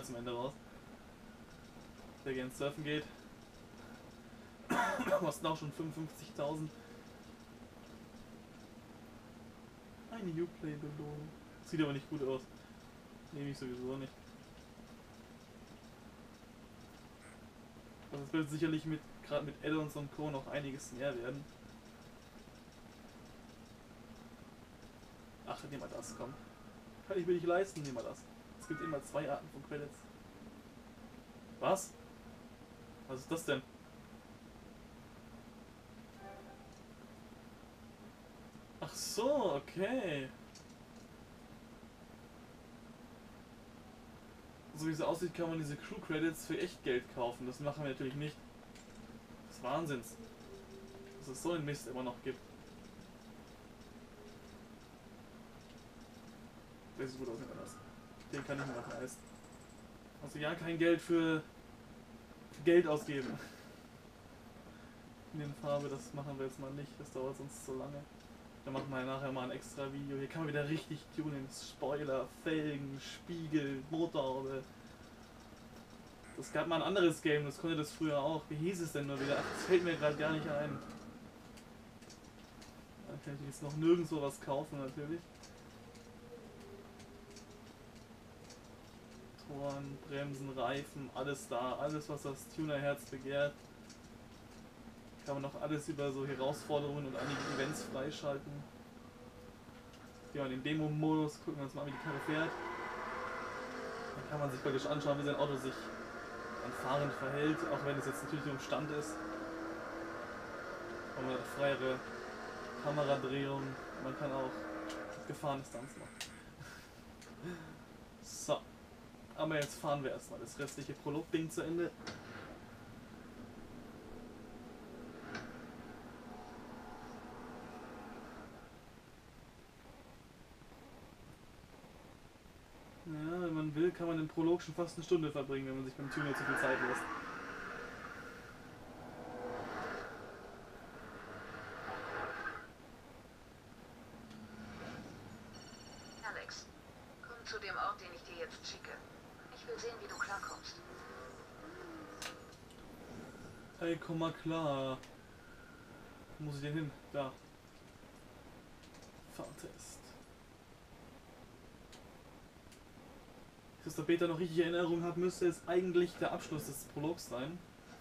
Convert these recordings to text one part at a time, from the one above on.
zum Ende raus. Der gerne surfen geht. Kosten auch schon 55.000. Eine Uplay-Belohnung. Sieht aber nicht gut aus. Nehme ich sowieso nicht. Also es wird sicherlich gerade mit Add-ons und Co. noch einiges mehr werden. Ach, nehmen wir das, komm. Kann ich mir nicht leisten, nehmen wir das. Es gibt immer 2 Arten von Credits. Was? Was ist das denn? Ach so, okay. So wie es aussieht, kann man diese Crew Credits für echt Geld kaufen. Das machen wir natürlich nicht. Das ist Wahnsinns. Dass es so einen Mist immer noch gibt. Der sieht gut aus, das. Den kann ich mir noch leisten. Also ja, kein Geld für Geld ausgeben. In den Farbe, das machen wir jetzt mal nicht. Das dauert sonst so lange. Dann machen wir nachher mal ein extra Video. Hier kann man wieder richtig tunen. Spoiler, Felgen, Spiegel, Motorhaube. Das gab mal ein anderes Game, das konnte das früher auch. Wie hieß es denn nur wieder? Ach, das fällt mir gerade gar nicht ein. Dann kann ich jetzt noch nirgendwo was kaufen natürlich. Motoren, Bremsen, Reifen, alles da. Alles, was das Tunerherz begehrt. Kann man noch alles über so Herausforderungen und einige Events freischalten. Gehen wir in den Demo-Modus, gucken wir uns mal an, wie die Karre fährt. Dann kann man sich praktisch anschauen, wie sein Auto sich an Fahren verhält, auch wenn es jetzt natürlich nur im Stand ist. Man hat freiere Kameradrehung, man kann auch Gefahrendistanz machen. So, aber jetzt fahren wir erstmal das restliche Prolog-Ding zu Ende. Ja, wenn man will, kann man im Prolog schon fast eine Stunde verbringen, wenn man sich beim Tuner zu viel Zeit lässt. Alex, komm zu dem Ort, den ich dir jetzt schicke. Ich will sehen, wie du klarkommst. Hey, komm mal klar. Wo muss ich denn hin? Da. Fahrtest. Ich das der Beta noch richtig Erinnerung habe, müsste es eigentlich der Abschluss des Prologs sein.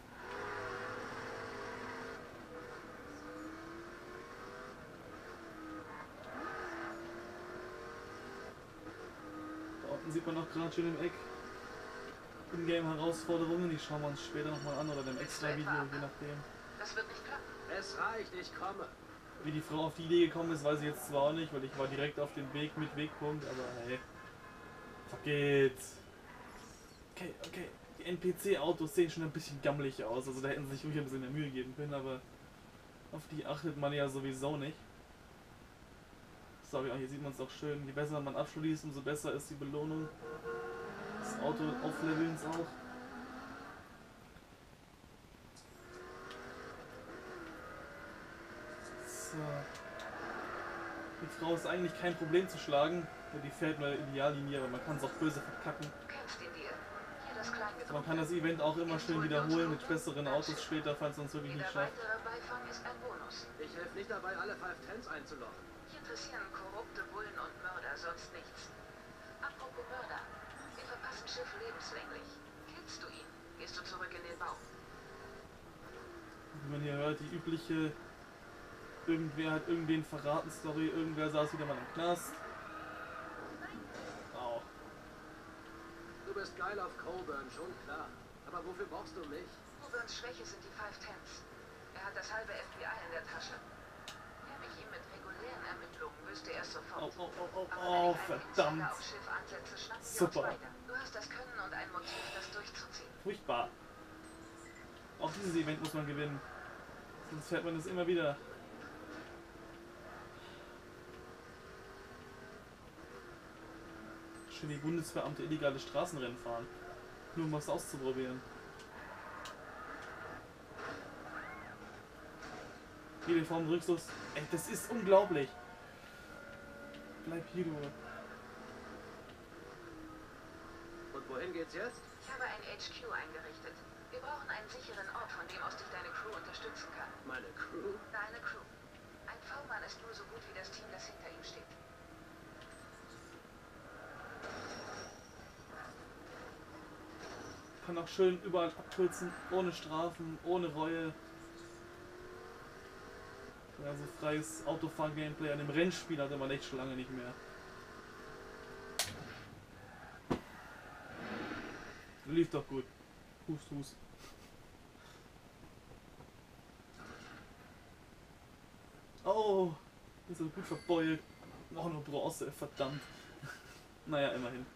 Da unten sieht man auch gerade schön im Eck In-Game-Herausforderungen, die schauen wir uns später nochmal an oder in einem extra Video, je nachdem. Das wird nicht klappen. Es reicht, ich komme. Wie die Frau auf die Idee gekommen ist, weiß ich jetzt zwar auch nicht, weil ich war direkt auf dem Weg mit Wegpunkt, aber hey. Fuck it. Okay, okay. Die NPC-Autos sehen schon ein bisschen gammelig aus, also da hätten sie sich ruhig ein bisschen mehr Mühe geben können, aber auf die achtet man ja sowieso nicht. So, hier sieht man es auch schön. Je besser man abschließt, umso besser ist die Belohnung des Auto-Auflevelns auch. So. Die Frau ist eigentlich kein Problem zu schlagen, die fährt nur Ideallinie, aber man kann es auch böse verkacken. Du kennst ihn dir. Hier das Kleingedruckte. Man kann das Event auch immer schön wiederholen mit besseren Autos später, falls man es wirklich nicht Jeder schafft. weitere Beifang ist ein Bonus. Ich helfe nicht dabei, alle 5 Tens einzulochen. Hier interessieren korrupte Bullen und Mörder sonst nichts. Apropos Mörder. Wir verpassen Schiff lebenslänglich. Killst du ihn, gehst du zurück in den Bau. Wie man hier hört, die übliche irgendwer hat irgendwen verraten Story, irgendwer saß wieder mal im Knast. Au. Du bist geil auf Coburn, schon klar. Aber wofür brauchst du mich? Coburns Schwäche sind die 5 Tens. Er hat das halbe FBI in der Tasche. Wäre ich ihm mit regulären Ermittlungen, wüsste er es sofort. Oh, verdammt. Auf Schiff ansetze, schnappen wir Super. uns weiter. Du hast das Können und ein Motiv, das durchzuziehen. Furchtbar. Auch dieses Event muss man gewinnen. Sonst fährt man es immer wieder. Schön wie Bundesbeamte illegale Straßenrennen fahren. Nur um was auszuprobieren. Hier den Form Rückstoß. Ey, das ist unglaublich. Bleib hier, du. Und wohin? Wohin geht's jetzt? Ich habe ein HQ eingerichtet. Wir brauchen einen sicheren Ort, von dem aus dich deine Crew unterstützen kann. Meine Crew? Deine Crew. Ein V-Mann ist nur so gut wie das Team, das hinter ihm steht. Kann auch schön überall abkürzen, ohne Strafen, ohne Reue. Also freies Autofahr-Gameplay an dem Rennspiel hatte man echt schon lange nicht mehr. Lief doch gut. Hust, hust. Oh, ist so gut verbeult. Noch nur Bronze, verdammt. Naja, immerhin.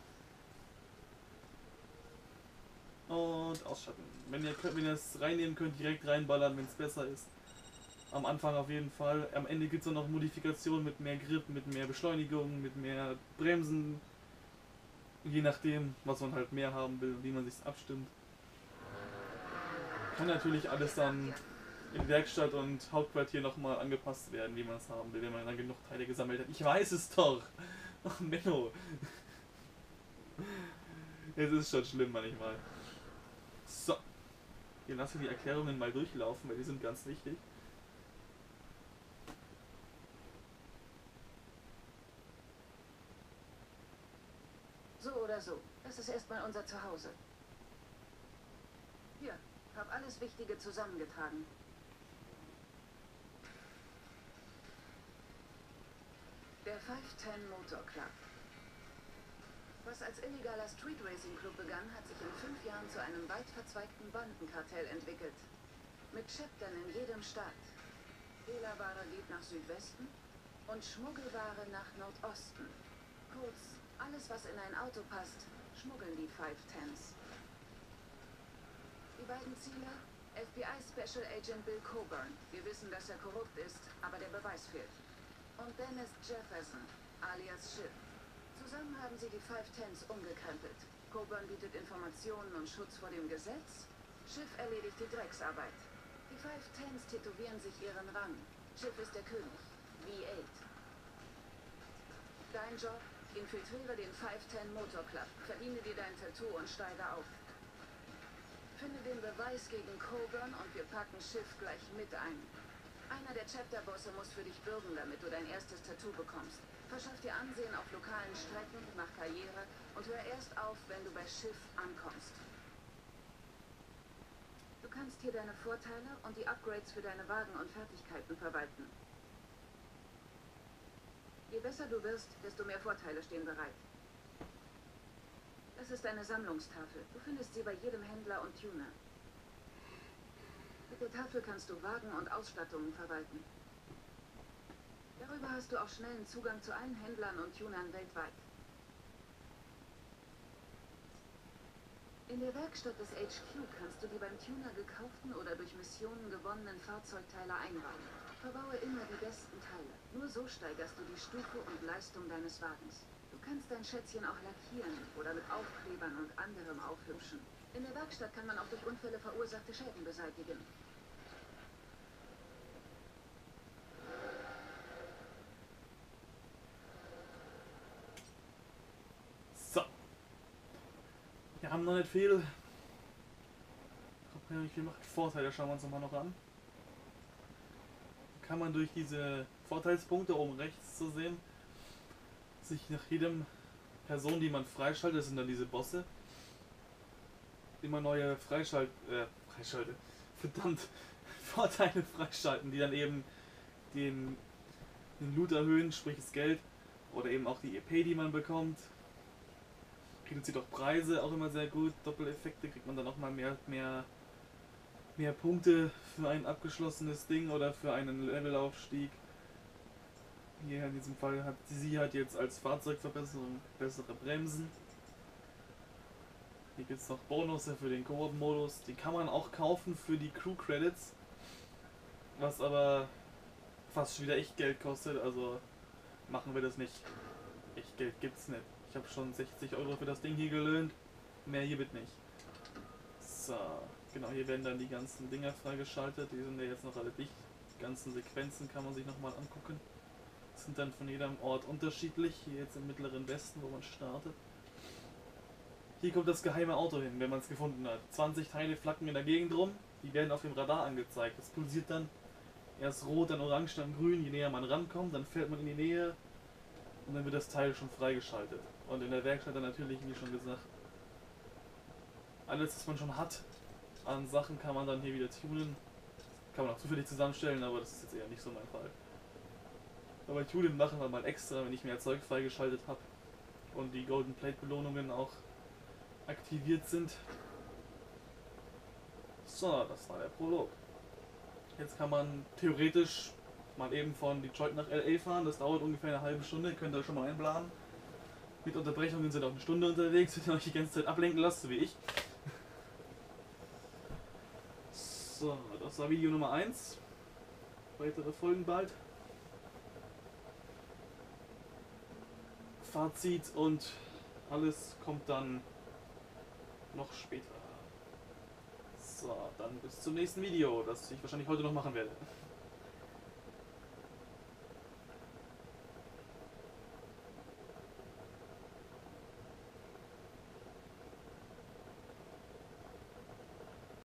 Und ausschalten. Wenn ihr es reinnehmen könnt, direkt reinballern, wenn es besser ist. Am Anfang auf jeden Fall. Am Ende gibt es noch Modifikationen mit mehr Grip, mit mehr Beschleunigung, mit mehr Bremsen. Je nachdem, was man halt mehr haben will und wie man sich abstimmt. Kann natürlich alles dann in Werkstatt und Hauptquartier nochmal angepasst werden, wie man es haben will, wenn man dann genug Teile gesammelt hat. Ich weiß es doch! Ach Menno! Es ist schon schlimm manchmal. So. Wir lassen die Erklärungen mal durchlaufen, weil die sind ganz wichtig. So oder so. Das ist erstmal unser Zuhause. Hier, hab alles Wichtige zusammengetragen. Der 510 Motor Club. Was als illegaler Street Racing Club begann, hat sich in 5 Jahren zu einem weit verzweigten Bandenkartell entwickelt. Mit Chaptern in jedem Staat. Hehlerware geht nach Südwesten und Schmuggelware nach Nordosten. Kurz, alles was in ein Auto passt, schmuggeln die 510s. Die beiden Ziele? FBI Special Agent Bill Coburn. Wir wissen, dass er korrupt ist, aber der Beweis fehlt. Und Dennis Jefferson, alias Schiff. Zusammen haben sie die 510s umgekrempelt. Coburn bietet Informationen und Schutz vor dem Gesetz. Schiff erledigt die Drecksarbeit. Die 510s tätowieren sich ihren Rang. Schiff ist der König. V8. Dein Job? Infiltriere den 510 Motor Club. Verdiene dir dein Tattoo und steige auf. Finde den Beweis gegen Coburn und wir packen Schiff gleich mit ein. Einer der Chapter-Bosse muss für dich bürgen, damit du dein erstes Tattoo bekommst. Verschaff dir Ansehen auf lokalen Strecken, mach Karriere und hör erst auf, wenn du bei Schiff ankommst. Du kannst hier deine Vorteile und die Upgrades für deine Wagen und Fertigkeiten verwalten. Je besser du wirst, desto mehr Vorteile stehen bereit. Das ist eine Sammlungstafel. Du findest sie bei jedem Händler und Tuner. Mit der Tafel kannst du Wagen und Ausstattungen verwalten. Darüber hast du auch schnellen Zugang zu allen Händlern und Tunern weltweit. In der Werkstatt des HQ kannst du die beim Tuner gekauften oder durch Missionen gewonnenen Fahrzeugteile einbauen. Verbaue immer die besten Teile. Nur so steigerst du die Stufe und Leistung deines Wagens. Du kannst dein Schätzchen auch lackieren oder mit Aufklebern und anderem aufhübschen. In der Werkstatt kann man auch durch Unfälle verursachte Schäden beseitigen. So. Wir haben noch nicht viel. Ich habe nicht viel gemacht. Vorteile schauen wir uns nochmal noch an. Kann man durch diese Vorteilspunkte oben rechts zu sehen, sich nach jedem Person, die man freischaltet, das sind dann diese Bosse, immer neue verdammt, Vorteile freischalten, die dann eben den Loot erhöhen, sprich das Geld, oder eben auch die EP, die man bekommt. Reduziert auch Preise, auch immer sehr gut. Doppeleffekte kriegt man dann auch mal mehr Punkte für ein abgeschlossenes Ding oder für einen Levelaufstieg. Hier in diesem Fall hat sie jetzt als Fahrzeugverbesserung bessere Bremsen. Hier gibt es noch Bonusse für den Koop-Modus. Die kann man auch kaufen für die Crew-Credits. Was aber fast schon wieder echt Geld kostet, also machen wir das nicht. Echt Geld gibt's nicht. Ich habe schon 60 € für das Ding hier gelöhnt. Mehr hier wird nicht. So, genau, hier werden dann die ganzen Dinger freigeschaltet. Die sind ja jetzt noch alle dicht. Die ganzen Sequenzen kann man sich nochmal angucken. Sind dann von jedem Ort unterschiedlich. Hier jetzt im mittleren Westen, wo man startet. hier kommt das geheime Auto hin, wenn man es gefunden hat. 20 Teile flacken in der Gegend rum, die werden auf dem Radar angezeigt. Das pulsiert dann erst rot, dann orange, dann grün, je näher man rankommt, dann fährt man in die Nähe und dann wird das Teil schon freigeschaltet. Und in der Werkstatt dann natürlich, wie schon gesagt, alles, was man schon hat an Sachen, kann man dann hier wieder tunen. Kann man auch zufällig zusammenstellen, aber das ist jetzt eher nicht so mein Fall. Aber tunen machen wir mal extra, wenn ich mehr Zeug freigeschaltet habe und die Golden Plate Belohnungen auch aktiviert sind. So, das war der Prolog. Jetzt kann man theoretisch mal eben von Detroit nach LA fahren. Das dauert ungefähr eine halbe Stunde, könnt ihr euch schon mal einplanen. Mit Unterbrechungen sind auch eine Stunde unterwegs, wenn ihr euch die ganze Zeit ablenken lasst, so wie ich. So, das war Video Nummer 1. Weitere Folgen bald. Fazit und alles kommt dann noch später. So, dann bis zum nächsten Video, das ich wahrscheinlich heute noch machen werde.